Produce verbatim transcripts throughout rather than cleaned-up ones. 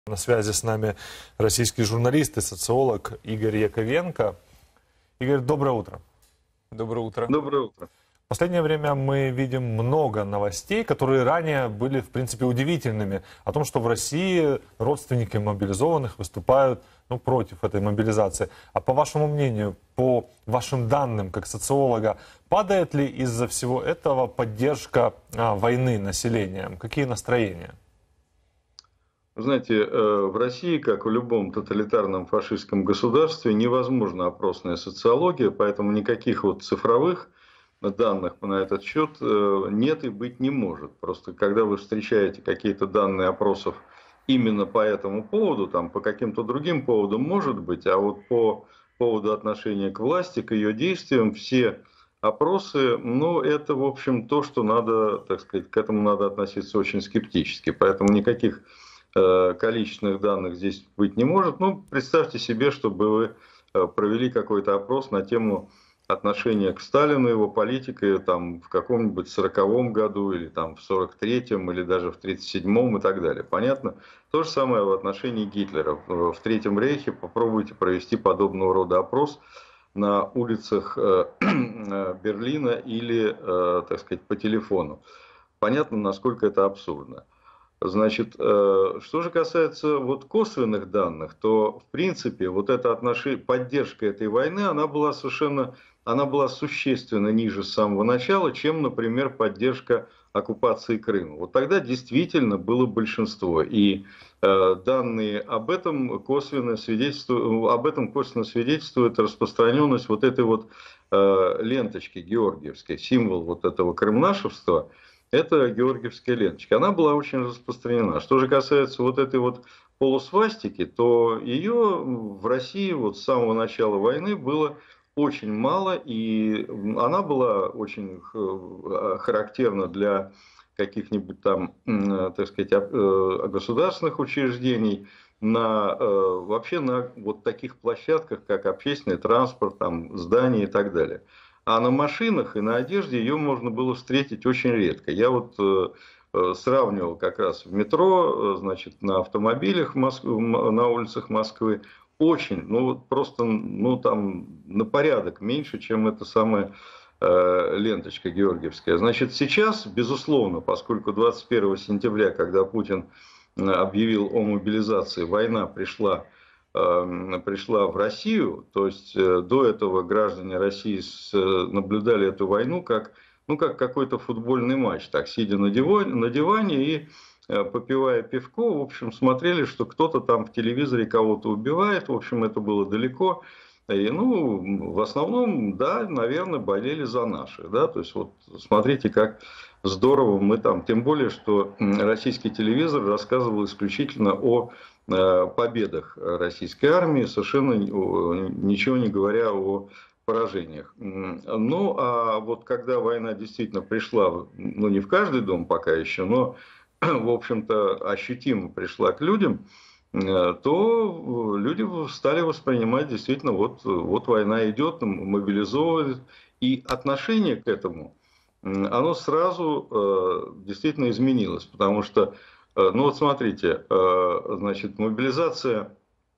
На связи с нами российский журналист и социолог Игорь Яковенко. Игорь, доброе утро. Доброе утро. Доброе утро. В последнее время мы видим много новостей, которые ранее были, в принципе, удивительными. О том, что в России родственники мобилизованных выступают ну, против этой мобилизации. А по вашему мнению, по вашим данным, как социолога, падает ли из-за всего этого поддержка а, войны населением? Какие настроения? Знаете, в России, как в любом тоталитарном фашистском государстве, невозможна опросная социология, поэтому никаких вот цифровых данных на этот счет нет и быть не может. Просто когда вы встречаете какие-то данные опросов именно по этому поводу, там, по каким-то другим поводам может быть, а вот по поводу отношения к власти, к ее действиям, все опросы, ну, это, в общем, то, что надо, так сказать, к этому надо относиться очень скептически. Поэтому никаких количественных данных здесь быть не может. Ну, представьте себе, чтобы вы провели какой-то опрос на тему отношения к Сталину, его политике там, в каком-нибудь сороковом году, или там, в сорок третьем, или даже в тридцать седьмом и так далее. Понятно? То же самое в отношении Гитлера. В Третьем рейхе попробуйте провести подобного рода опрос на улицах Берлина или, так сказать, по телефону. Понятно, насколько это абсурдно. Значит, что же касается вот косвенных данных, то в принципе вот эта отношение, поддержка этой войны, она была совершенно, она была существенно ниже с самого начала, чем, например, поддержка оккупации Крыма. Вот тогда действительно было большинство, и данные об этом косвенно свидетельствуют, об этом косвенно свидетельствует распространенность вот этой вот ленточки георгиевской, символ вот этого крымнашевства. Это георгиевская ленточка. Она была очень распространена. Что же касается вот этой вот полусвастики, то ее в России вот с самого начала войны было очень мало, и она была очень характерна для каких-нибудь там, так сказать, государственных учреждений, на, вообще на вот таких площадках, как общественный транспорт, там, здания и так далее. А на машинах и на одежде ее можно было встретить очень редко. Я вот э, сравнивал как раз в метро, значит, на автомобилях в Моск... на улицах Москвы. Очень, ну просто ну, там, на порядок меньше, чем эта самая э, ленточка георгиевская. Значит, сейчас, безусловно, поскольку двадцать первого сентября, когда Путин объявил о мобилизации, война пришла... пришла в Россию, то есть до этого граждане России наблюдали эту войну как, ну, как какой-то футбольный матч, так, сидя на диване, на диване и попивая пивко, в общем, смотрели, что кто-то там в телевизоре кого-то убивает, в общем, это было далеко. И, ну, в основном, да, наверное, болели за наших, да, то есть вот смотрите, как здорово мы там, тем более, что российский телевизор рассказывал исключительно о победах российской армии, совершенно ничего не говоря о поражениях. Ну, а вот когда война действительно пришла, ну, не в каждый дом пока еще, но, в общем-то, ощутимо пришла к людям, то люди стали воспринимать действительно, вот, вот война идет, мобилизовывают, и отношение к этому, оно сразу действительно изменилось, потому что, ну вот смотрите, значит, мобилизация,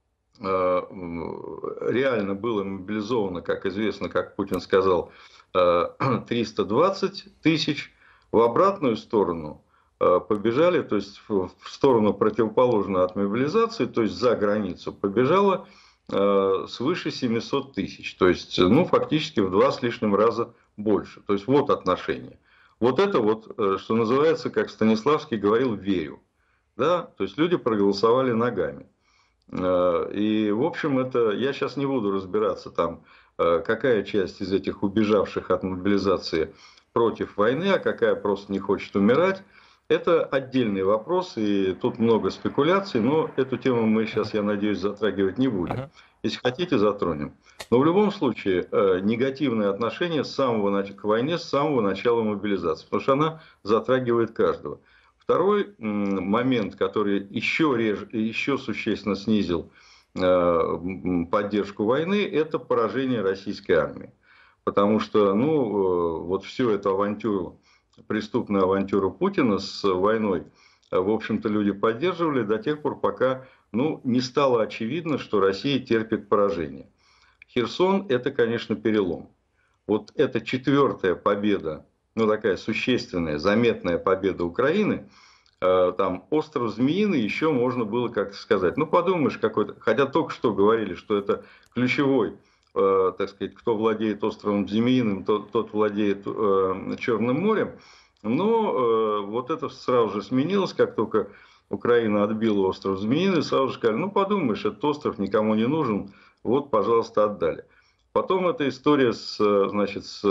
реально было мобилизовано, как известно, как Путин сказал, триста двадцать тысяч, в обратную сторону побежали, то есть в сторону противоположную от мобилизации, то есть за границу, побежало свыше семисот тысяч, то есть, ну, фактически в два с лишним раза больше. То есть вот отношение. Вот это вот, что называется, как Станиславский говорил, верю. Да? То есть люди проголосовали ногами. И, в общем, это я сейчас не буду разбираться, там, какая часть из этих убежавших от мобилизации против войны, а какая просто не хочет умирать. Это отдельный вопрос, и тут много спекуляций, но эту тему мы сейчас, я надеюсь, затрагивать не будем. Если хотите, затронем. Но в любом случае, негативное отношение с самого, к войне с самого начала мобилизации, потому что она затрагивает каждого. Второй момент, который еще, реже, еще существенно снизил поддержку войны, это поражение российской армии. Потому что, ну, вот всю эту авантюру, преступную авантюру Путина с войной, в общем-то, люди поддерживали до тех пор, пока, ну, не стало очевидно, что Россия терпит поражение. Херсон – это, конечно, перелом. Вот эта четвертая победа, ну, такая существенная, заметная победа Украины, э, там остров Змеиный еще можно было как-то сказать. Ну, подумаешь, какой-то, хотя только что говорили, что это ключевой, э, так сказать, кто владеет островом Змеиным, тот, тот владеет э, Черным морем. Но э, вот это сразу же сменилось, как только Украина отбила остров Змеиный, сразу же сказали, ну, подумаешь, этот остров никому не нужен, вот, пожалуйста, отдали. Потом эта история с, значит, с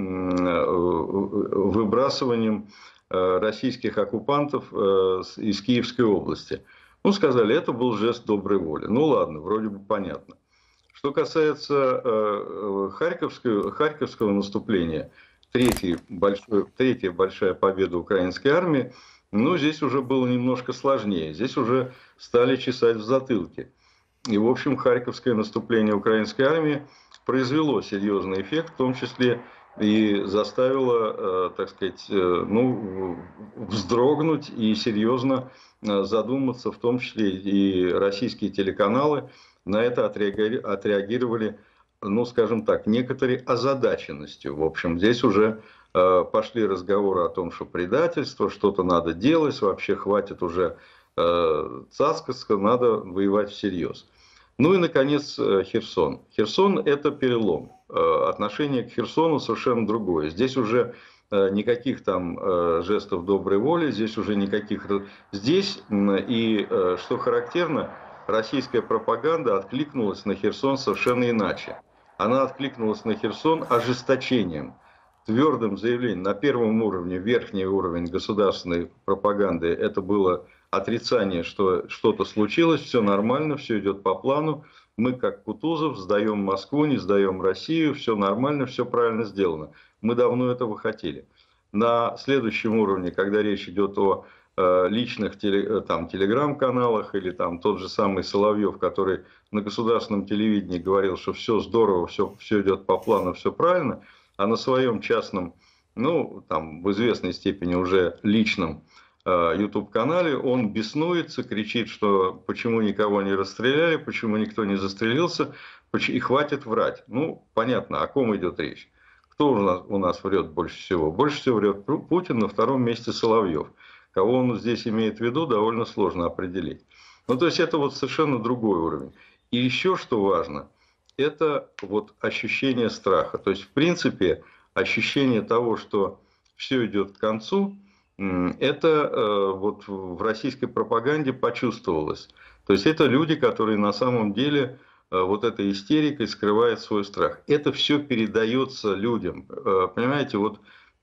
выбрасыванием российских оккупантов из Киевской области. Ну, сказали, это был жест доброй воли. Ну, ладно, вроде бы понятно. Что касается Харьковского, Харьковского наступления, третий большой, третья большая победа украинской армии, ну, здесь уже было немножко сложнее. Здесь уже стали чесать в затылке. И, в общем, Харьковское наступление украинской армии произвело серьезный эффект, в том числе и заставило, так сказать, ну, вздрогнуть и серьезно задуматься, в том числе и российские телеканалы на это отреагировали, ну, скажем так, некоторой озадаченностью. В общем, здесь уже пошли разговоры о том, что предательство, что-то надо делать, вообще хватит уже цацкаться, надо воевать всерьез. Ну и, наконец, Херсон. Херсон – это перелом. Отношение к Херсону совершенно другое. Здесь уже никаких там жестов доброй воли, здесь уже никаких... Здесь, и что характерно, российская пропаганда откликнулась на Херсон совершенно иначе. Она откликнулась на Херсон ожесточением, твердым заявлением. На первом уровне, верхний уровень государственной пропаганды, это было отрицание, что что-то случилось, все нормально, все идет по плану. Мы, как Кутузов, сдаем Москву, не сдаем Россию, все нормально, все правильно сделано. Мы давно этого хотели. На следующем уровне, когда речь идет о э, личных теле, там, телеграм-каналах или там тот же самый Соловьев, который на государственном телевидении говорил, что все здорово, все, все идет по плану, все правильно, а на своем частном, ну, там, в известной степени уже личном YouTube-канале он беснуется, кричит, что почему никого не расстреляли, почему никто не застрелился, и хватит врать. Ну, понятно, о ком идет речь. Кто у нас, у нас врет больше всего? Больше всего врет Путин, на втором месте Соловьев. Кого он здесь имеет в виду, довольно сложно определить. Ну, то есть, это вот совершенно другой уровень. И еще что важно, это вот ощущение страха. То есть, в принципе, ощущение того, что все идет к концу, это э, вот в российской пропаганде почувствовалось. То есть это люди, которые на самом деле э, вот этой истерикой скрывают свой страх. Это все передается людям. Э, понимаете, вот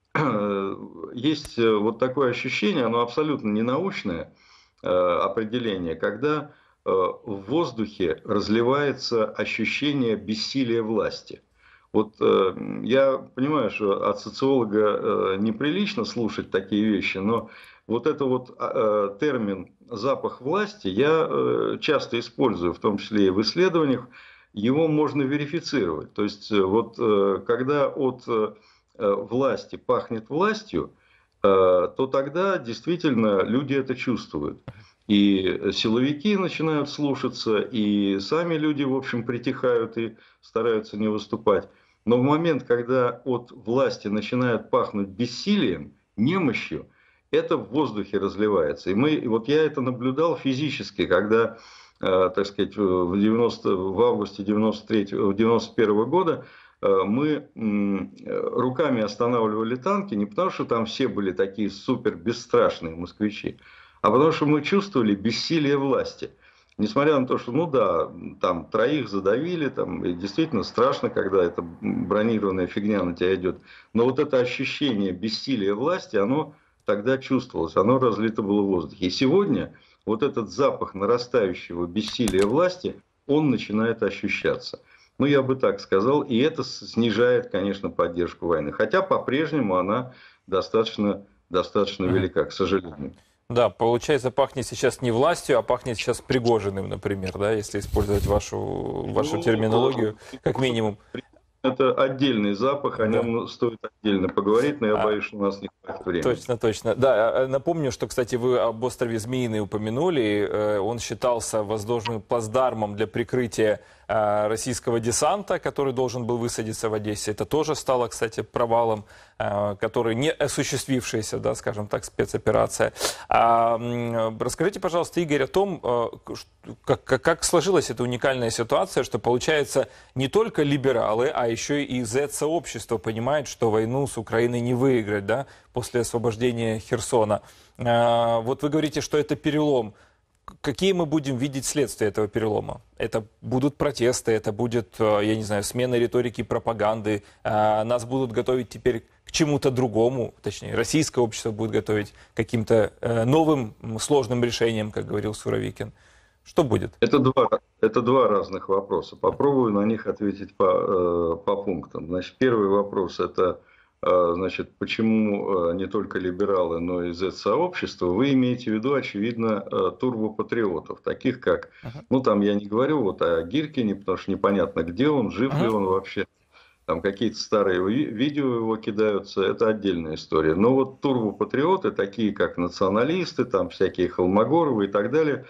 э, есть вот такое ощущение, оно абсолютно не научное э, определение, когда э, в воздухе разливается ощущение бессилия власти. Вот э, я понимаю, что от социолога э, неприлично слушать такие вещи, но вот это вот э, термин «запах власти» я э, часто использую, в том числе и в исследованиях, его можно верифицировать. То есть вот э, когда от э, власти пахнет властью, э, то тогда действительно люди это чувствуют. И силовики начинают слушаться, и сами люди, в общем, притихают и стараются не выступать. Но в момент, когда от власти начинает пахнуть бессилием, немощью, это в воздухе разливается. И мы, и вот я это наблюдал физически, когда, э, так сказать, в, девяностом, в августе девяносто первого года э, мы э, руками останавливали танки, не потому что там все были такие супер бесстрашные москвичи, а потому что мы чувствовали бессилие власти. Несмотря на то, что, ну да, там троих задавили, там, и действительно страшно, когда эта бронированная фигня на тебя идет. Но вот это ощущение бессилия власти, оно тогда чувствовалось, оно разлито было в воздухе. И сегодня вот этот запах нарастающего бессилия власти, он начинает ощущаться. Ну, я бы так сказал, и это снижает, конечно, поддержку войны. Хотя по-прежнему она достаточно, достаточно велика, к сожалению. Да, получается, пахнет сейчас не властью, а пахнет сейчас Пригожиным, например, да, если использовать вашу, вашу ну, терминологию, как минимум. Это отдельный запах, о нем да. стоит отдельно поговорить, но я а... боюсь, что у нас не Точно, точно. Да, напомню, что, кстати, вы об острове Змеиный упомянули. Он считался воздушным плацдармом для прикрытия российского десанта, который должен был высадиться в Одессе. Это тоже стало, кстати, провалом, который не осуществившаяся, да, скажем так, спецоперация. А, расскажите, пожалуйста, Игорь, о том, как, как сложилась эта уникальная ситуация, что, получается, не только либералы, а еще и зет-сообщество понимают, что войну с Украиной не выиграть, да, после освобождения Херсона. А, вот вы говорите, что это перелом. Какие мы будем видеть следствия этого перелома? Это будут протесты, это будет, я не знаю, смена риторики и пропаганды. Нас будут готовить теперь к чему-то другому, точнее, российское общество будет готовить к каким-то новым сложным решениям, как говорил Суровикин. Что будет? Это два, это два разных вопроса. Попробую на них ответить по, по пунктам. Значит, первый вопрос – это значит, почему не только либералы, но и зет-сообщество, вы имеете в виду, очевидно, турбопатриотов, таких как, ну там я не говорю вот о Гиркине, потому что непонятно, где он, жив ли он вообще, там какие-то старые видео его кидаются, это отдельная история. Но вот турбопатриоты, такие как националисты, там всякие Холмогоровы и так далее,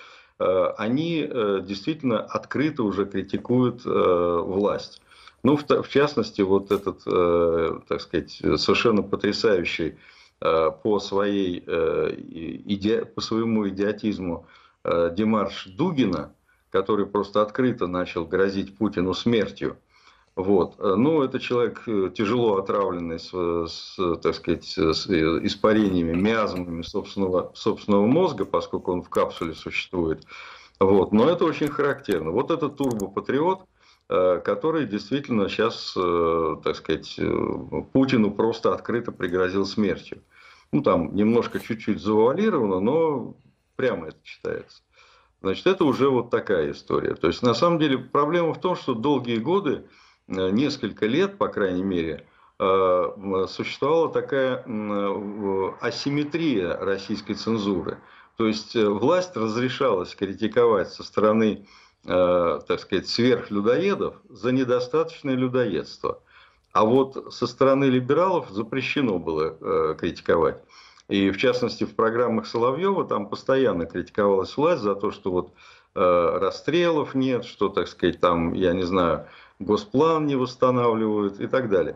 они действительно открыто уже критикуют власть. Ну, в, в частности, вот этот, э, так сказать, совершенно потрясающий э, по, своей, э, иде, по своему идиотизму э, демарш Дугина, который просто открыто начал грозить Путину смертью. Вот. Ну, это человек тяжело отравленный с, с, так сказать, с испарениями, миазмами собственного, собственного мозга, поскольку он в капсуле существует. Вот. Но это очень характерно. Вот этот турбопатриот, который действительно сейчас, так сказать, Путину просто открыто пригрозил смертью. Ну, там немножко чуть-чуть завуалировано, но прямо это читается. Значит, это уже вот такая история. То есть, на самом деле, проблема в том, что долгие годы, несколько лет, по крайней мере, существовала такая асимметрия российской цензуры. То есть, власть разрешалась критиковать со стороны, так сказать, сверхлюдоедов за недостаточное людоедство. А вот со стороны либералов запрещено было критиковать. И в частности в программах Соловьева там постоянно критиковалась власть за то, что вот расстрелов нет, что, так сказать, там, я не знаю, госплан не восстанавливают и так далее.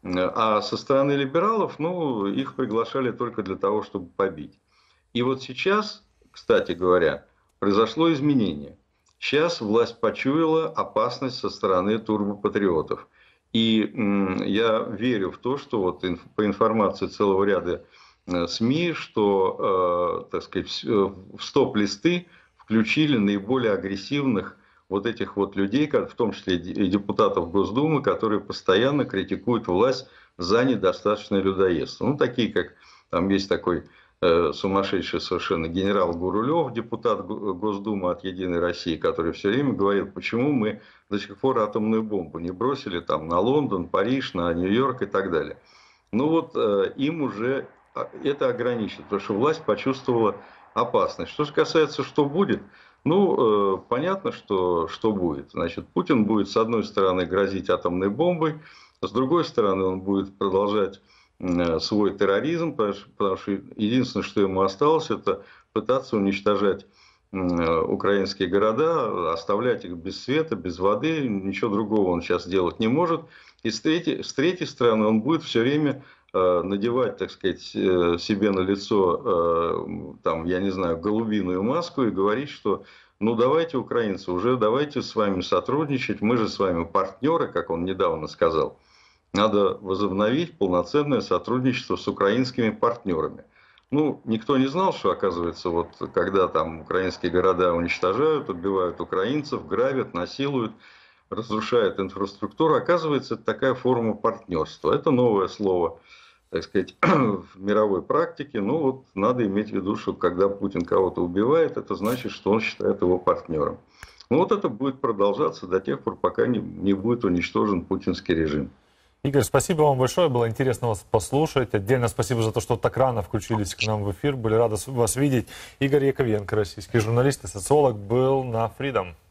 А со стороны либералов, ну, их приглашали только для того, чтобы побить. И вот сейчас, кстати говоря, произошло изменение. Сейчас власть почуяла опасность со стороны турбопатриотов. И я верю в то, что вот по информации целого ряда СМИ, что, так сказать, в стоп-листы включили наиболее агрессивных вот этих вот людей, в том числе и депутатов Госдумы, которые постоянно критикуют власть за недостаточное людоедство. Ну, такие как, там есть такой сумасшедший совершенно генерал Гурулев, депутат Госдумы от «Единой России», который все время говорит, почему мы до сих пор атомную бомбу не бросили там на Лондон, Париж, на Нью-Йорк и так далее. Ну вот им уже это ограничено, потому что власть почувствовала опасность. Что же касается, что будет, ну, понятно, что, что будет. Значит, Путин будет, с одной стороны, грозить атомной бомбой, с другой стороны, он будет продолжать свой терроризм, потому что единственное, что ему осталось, это пытаться уничтожать украинские города, оставлять их без света, без воды, ничего другого он сейчас делать не может. И с третьей, с третьей стороны, он будет все время надевать, так сказать, себе на лицо, там, я не знаю, голубиную маску и говорить, что ну давайте, украинцы, уже давайте с вами сотрудничать, мы же с вами партнеры, как он недавно сказал. Надо возобновить полноценное сотрудничество с украинскими партнерами. Ну, никто не знал, что, оказывается, вот когда там украинские города уничтожают, убивают украинцев, грабят, насилуют, разрушают инфраструктуру, оказывается, это такая форма партнерства. Это новое слово, так сказать, в мировой практике. Ну, вот надо иметь в виду, что когда Путин кого-то убивает, это значит, что он считает его партнером. Ну, вот это будет продолжаться до тех пор, пока не, не будет уничтожен путинский режим. Игорь, спасибо вам большое, было интересно вас послушать. Отдельно спасибо за то, что так рано включились к нам в эфир, были рады вас видеть. Игорь Яковенко, российский журналист и социолог, был на Freedom.